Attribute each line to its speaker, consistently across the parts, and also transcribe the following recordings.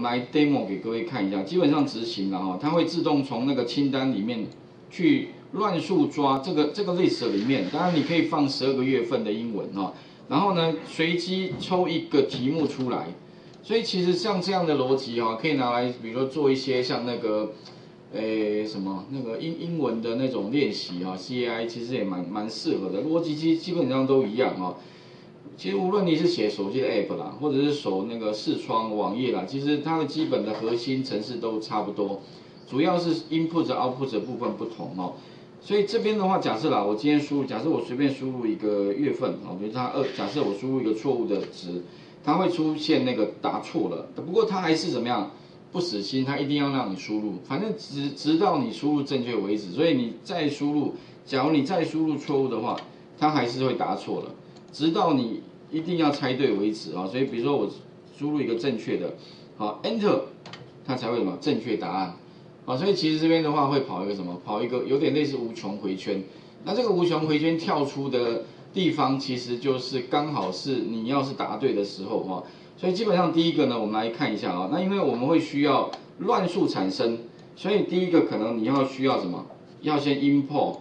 Speaker 1: 们来 demo 给各位看一下，基本上执行了哈，它会自动从那个清单里面去乱数抓这个 list 里面，当然你可以放12个月份的英文哈，然后呢随机抽一个题目出来，所以其实像这样的逻辑哈，可以拿来比如说做一些像那个。什么那个英文的那种练习啊 ，CAI 其实也蛮适合的，逻辑基本上都一样啊。其实无论你是写手机的 App 啦，或者是手那个视窗网页啦，其实它的基本的核心程式都差不多，主要是 input output 的部分不同哦。所以这边的话，假设啦，我今天假设我随便输入一个月份啊，比如假设我输入一个错误的值，它会出现那个答错了，不过它还是怎么样？不死心，它一定要让你输入，反正直到你输入正确为止。所以你再输入，假如你再输入错误的话，它还是会答错了，直到你一定要猜对为止啊。所以比如说我输入一个正确的，好 Enter， 它才会什么正确答案。好，所以其实这边的话会跑一个什么？跑一个有点类似无穷回圈。那这个无穷回圈跳出的地方，其实就是刚好是你要是答对的时候哈。所以基本上第一个呢，我们来看一下啊。那因为我们会需要乱数产生，所以第一个可能你需要什么？要先 import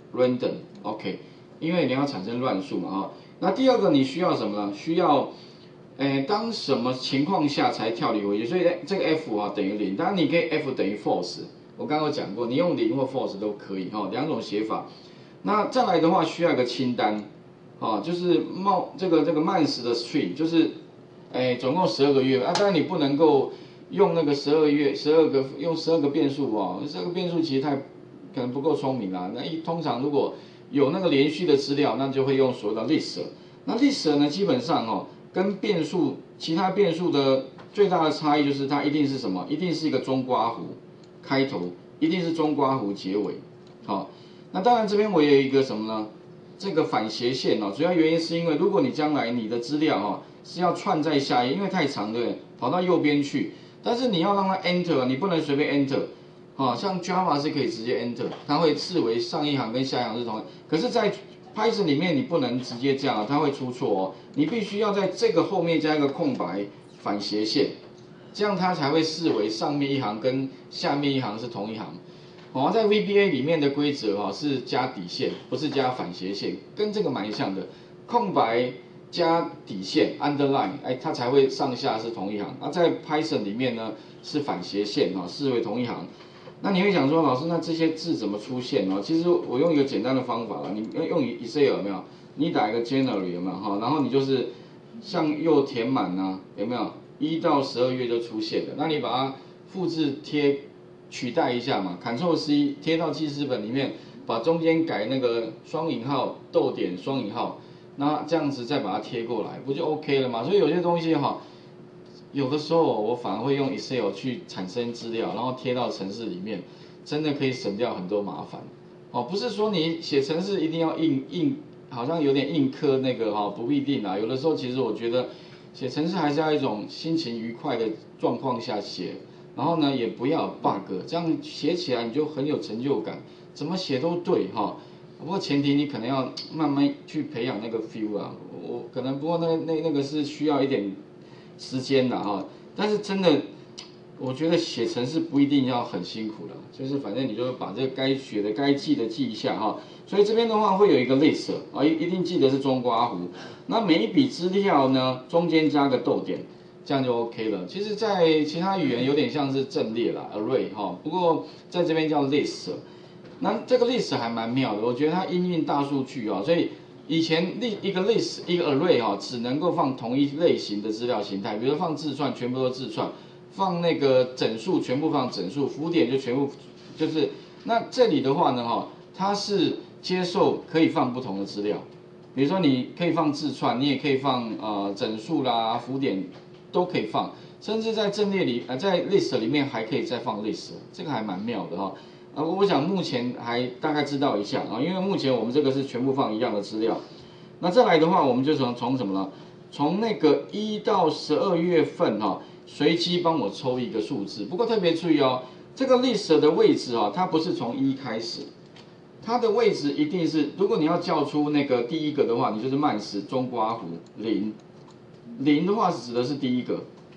Speaker 1: random，OK， 因为你要产生乱数嘛哈。那第二个你需要什么呢？需要，当什么情况下才跳离回去？所以这个 f 啊等于0，当然你可以 f 等于 false， 我刚刚有讲过，你用0或 false 都可以哈，两种写法。那再来的话需要一个清单，啊，就是这个慢时的 string， 就是。总共12个月啊，当然你不能够用那个用12个变数哦，12个变数其实可能不够聪明啦。通常如果有那个连续的资料，那就会用所谓的 list。那 list 呢，基本上哦，跟其他变数的最大的差异就是它一定是什么？一定是一个中括弧开头，一定是中括弧结尾。好，那当然这边我也有一个什么呢？这个反斜线哦，主要原因是因为如果你将来你的资料哈是要串在下页，因为太长对不对？跑到右边去，但是你要让它 enter， 你不能随便 enter， 像 Java 是可以直接 enter， 它会视为上一行跟下一行是同，可是，在 Python 里面你不能直接这样，它会出错哦，你必须要在这个后面加一个空白反斜线，这样它才会视为上面一行跟下面一行是同一行。在 VBA 里面的规则是加底线，不是加反斜线，跟这个蛮像的。空白加底线 underline， 它才会上下是同一行。在 Python 里面呢是反斜线视为同一行。那你会想说，老师，那这些字怎么出现呢？其实我用一个简单的方法了，你用 Excel 有没有？你打一个 January 有没有然后你就是向右填满有没有？1到12月就出现了。那你把它复制取代一下嘛 ，Ctrl C 贴到记事本里面，把中间改那个双引号、逗点、双引号，那这样子再把它贴过来，不就 OK 了嘛？所以有些东西有的时候我反而会用 Excel 去产生资料，然后贴到程式里面，真的可以省掉很多麻烦。不是说你写程式一定要好像有点硬磕那个不必定啊。有的时候其实我觉得写程式还是要一种心情愉快的状况下写。然后呢，也不要有 bug， 这样写起来你就很有成就感，怎么写都对不过前提你可能要慢慢去培养那个 feel 啊，我可能不过那个是需要一点时间的但是真的，我觉得写程式不一定要很辛苦了，就是反正你就把这个该学的、该记的记一下所以这边的话会有一个 list 一定记得是中括弧，那每一笔资料呢中间加个逗点。这样就 OK 了。其实，在其他语言有点像是阵列啦 ，array 不过在这边叫 list。那这个 list 还蛮妙的，我觉得它因应大数据所以以前一个 list 一个 array 只能够放同一类型的资料形态，比如放字串全部都字串，放那个整数全部放整数，浮点就全部就是。那这里的话呢它是接受可以放不同的资料，比如说你可以放字串，你也可以放整数啦、浮点。都可以放，甚至在阵列里在 list 里面还可以再放 list， 这个还蛮妙的我想目前还大概知道一下因为目前我们这个是全部放一样的资料。那再来的话，我们就从什么呢？从那个1到12月份随机帮我抽一个数字。不过特别注意这个 list 的位置它不是从1开始，它的位置一定是，如果你要叫出那个第一个的话，你就是慢时中括弧0。0的话指的是第一个，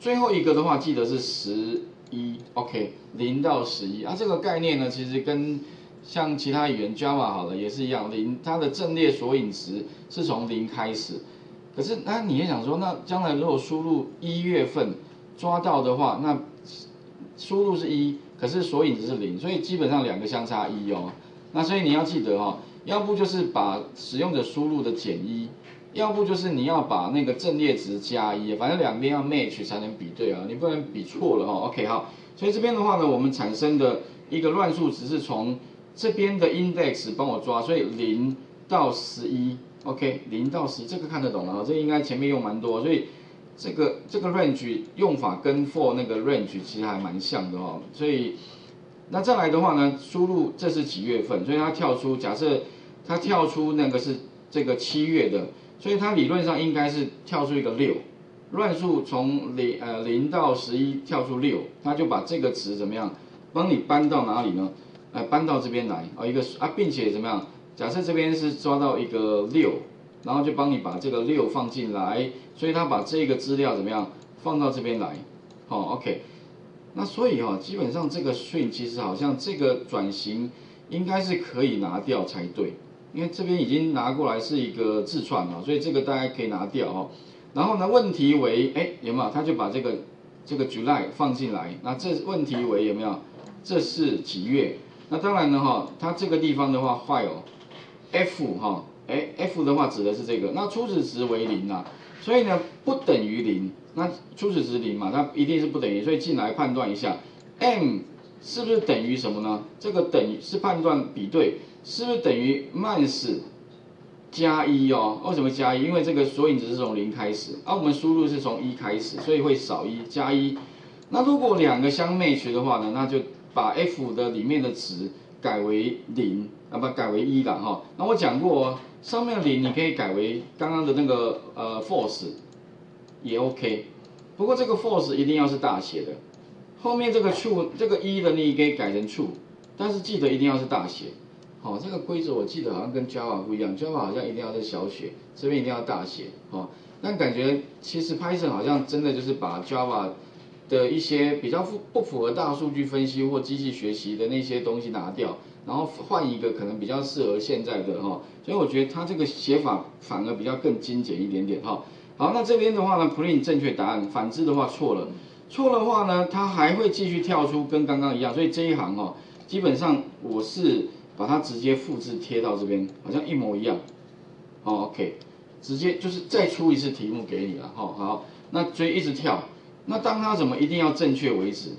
Speaker 1: 最后一个的话，记得是11 ，OK，0到11啊，这个概念呢，其实跟像其他语言 Java 好了也是一样，它的阵列索引值是从0开始。可是那你也想说，那将来如果输入1月份抓到的话，那输入是1，可是索引值是0，所以基本上两个相差1哦。那所以你要记得哦，要不就是把使用者输入的减1，要不就是你要把那个阵列值加1，反正两边要 match 才能比对啊，你不能比错了哦。OK 好，所以这边的话呢，我们产生的一个乱数值是从这边的 index 帮我抓，所以0到11，OK，0到11这个看得懂了啊，这应该前面用蛮多，所以这个 range 用法跟 for 那个 range 其实还蛮像的哦，所以那再来的话呢，输入这是几月份，所以它跳出，假设它跳出那个是这个7月的，所以它理论上应该是跳出一个6，乱数从0到11跳出6，它就把这个值怎么样，帮你搬到哪里呢？搬到这边来一个并且怎么样？假设这边是抓到一个6，然后就帮你把这个6放进来，所以它把这个资料怎么样放到这边来，OK。那所以基本上这个 string 其实好像这个转型应该是可以拿掉才对，因为这边已经拿过来是一个字串所以这个大家可以拿掉然后呢，问题为有没有？他就把这个July 放进来，那这问题为有没有？这是几月？那当然呢它这个地方的话 while f f 的话指的是这个，那初始值为0啊，所以呢不等于0，那初始值0嘛，它一定是不等于，所以进来判断一下 m 是不是等于什么呢？这个等于是判断比对，是不是等于 months 加1哦？为什么加1？因为这个索引值是从0开始，我们输入是从1开始，所以会少1加1。那如果两个相 match 的话呢，那就把 f 的里面的值改为0，改为1啦那我讲过上面的0你可以改为刚刚的那个false 也 OK， 不过这个 false 一定要是大写的，后面这个 true 这个1的你也可以改成 true， 但是记得一定要是大写。这个规则我记得好像跟 Java 不一样 ，Java 好像一定要是小写，这边一定要大写但感觉其实 Python 好像真的就是把 Java 的一些比较不符合大数据分析或机器学习的那些东西拿掉，然后换一个可能比较适合现在的所以我觉得它这个写法反而比较更精简一点点好，那这边的话呢 ，print 正确答案，反之的话错了，错的话呢，它还会继续跳出跟刚刚一样，所以这一行基本上我是把它直接复制贴到这边，好像一模一样，OK， 直接就是再出一次题目给你了好，那所以一直跳。那当它怎么一定要正确为止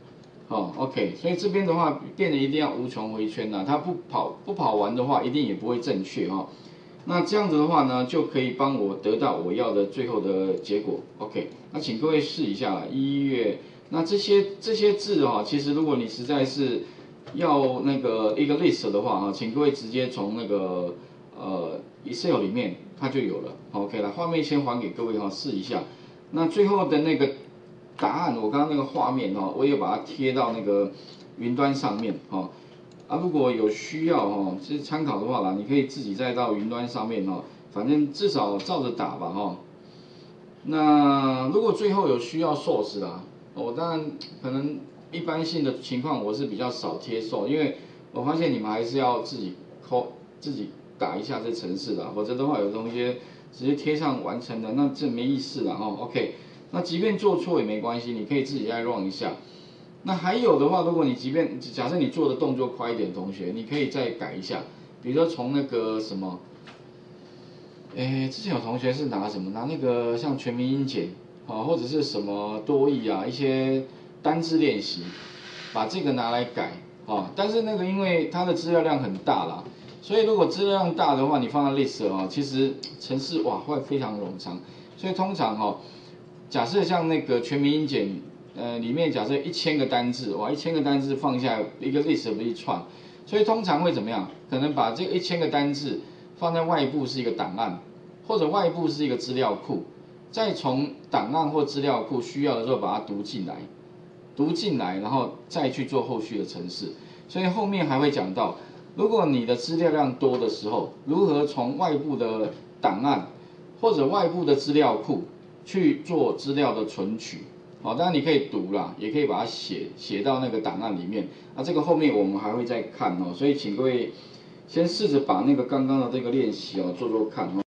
Speaker 1: ，OK， 所以这边的话变得一定要无穷回圈它不跑完的话，一定也不会正确那这样子的话呢，就可以帮我得到我要的最后的结果 ，OK。那请各位试一下1月，那这些字其实如果你实在是要那个一个 list 的话请各位直接从那个Excel 里面它就有了 ，OK 了。画面先还给各位试一下。那最后的那个答案，我刚刚那个画面我也把它贴到那个云端上面如果有需要就是参考的话啦，你可以自己再到云端上面反正至少照着打吧那如果最后有需要 source 啦，我当然可能一般性的情况我是比较少贴 source， 因为我发现你们还是要自己打一下这程式啦，否则的话有东西直接贴上完成的，那这没意思啦OK， 那即便做错也没关系，你可以自己再 run 一下。那还有的话，如果你假设你做的动作快一点，同学，你可以再改一下，比如说从那个什么，之前有同学是拿什么？拿那个像全民英检或者是什么多益一些单字练习，把这个拿来改但是那个因为它的资料量很大啦。所以如果资料量大的话，你放在 list 其实程式会非常冗长。所以通常假设像那个全民英检里面假设1000个单字，1000个单字放下一个 list 不是一串，所以通常会怎么样？可能把这个1000个单字放在外部是一个档案，或者外部是一个资料库，再从档案或资料库需要的时候把它读进来，然后再去做后续的程式。所以后面还会讲到。如果你的资料量多的时候，如何从外部的档案或者外部的资料库去做资料的存取好，当然你可以读啦，也可以把它写到那个档案里面。那这个后面我们还会再看哦，所以请各位先试着把那个刚刚的这个练习哦做做看哦。